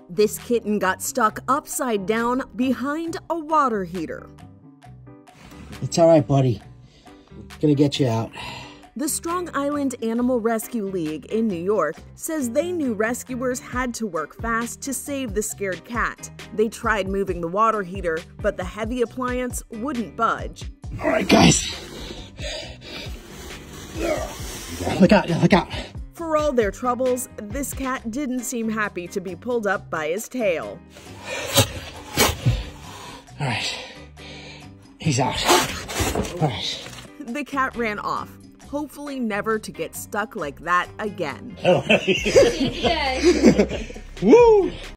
This kitten got stuck upside down behind a water heater. It's all right, buddy. Gonna get you out. The Strong Island Animal Rescue League in New York says they knew rescuers had to work fast to save the scared cat. They tried moving the water heater, but the heavy appliance wouldn't budge. All right, guys. Look out, look out. For all their troubles, this cat didn't seem happy to be pulled up by his tail. All right. He's out. All right. The cat ran off, hopefully never to get stuck like that again. Woo!